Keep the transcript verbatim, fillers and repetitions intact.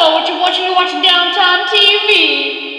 know what you're watching. You're watching Downtime T V.